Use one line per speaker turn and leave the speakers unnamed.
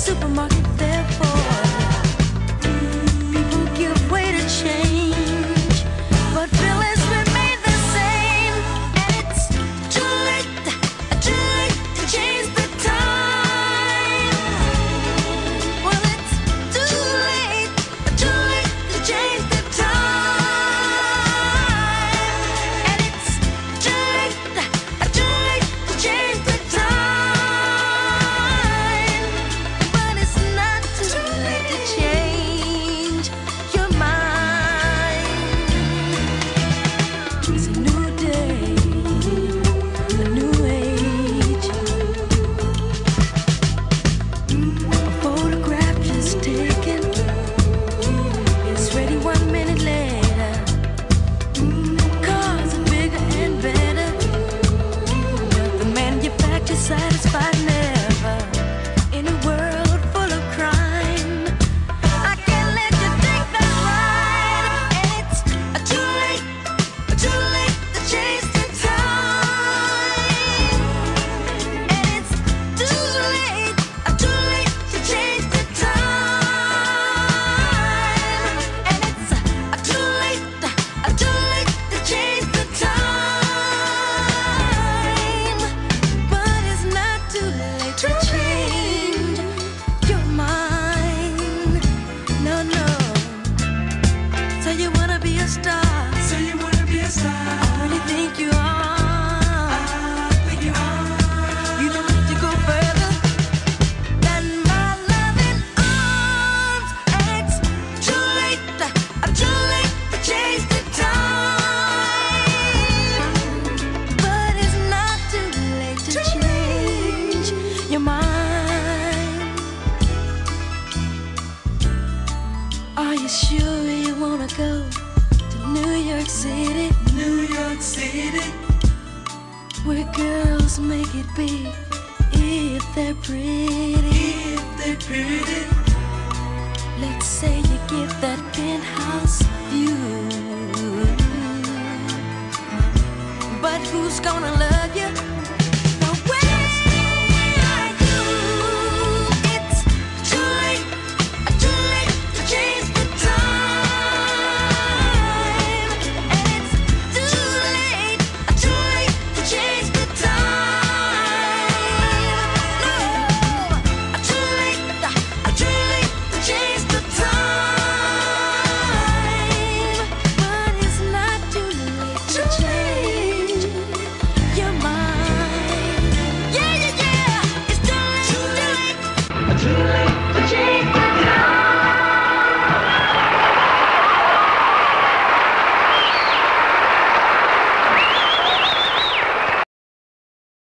supermarket there for you. People give way to change, but feelings remain the same. And it's too late to change the time. Well, it's too late to change the time. And it's too late to change the time. But it's not too late to change your mind. It's a new day, a new age. A photograph just taken, it's ready 1 minute later. Cars are bigger and better, but the manufacturer satisfied never. In a world full of crime, I can't let you think that's right. And it's too late to change the time. And it's too late to change the time. And it's too late to change the time. But it's not too late to change your mind. No, no. So you wanna be a star?
So you wanna be a star?
I really think you are.
I think you are.
You don't have to go further than my loving arms. And it's too late to change the time. But it's not too late to change your mind. Are you sure you wanna go to New York City,
New York City.
where girls make it big if they're pretty?
If they're pretty.
Let's say you get that penthouse view, but who's gonna love